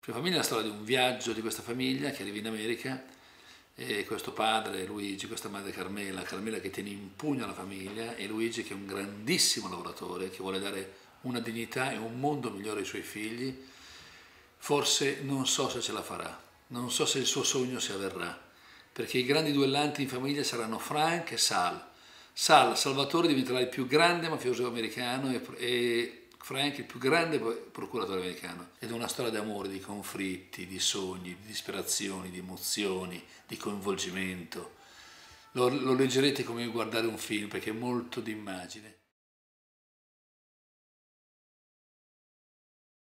Prima famiglia è la storia di un viaggio di questa famiglia che arriva in America e questo padre Luigi, questa madre Carmela, Carmela che tiene in pugno la famiglia e Luigi che è un grandissimo lavoratore che vuole dare una dignità e un mondo migliore ai suoi figli. Forse non so se ce la farà, non so se il suo sogno si avverrà, perché i grandi duellanti in famiglia saranno Frank e Sal. Sal, Salvatore, diventerà il più grande mafioso americano e Frank il più grande procuratore americano. Ed è una storia d'amore, di conflitti, di sogni, di disperazioni, di emozioni, di coinvolgimento. Lo leggerete come guardare un film perché è molto d'immagine.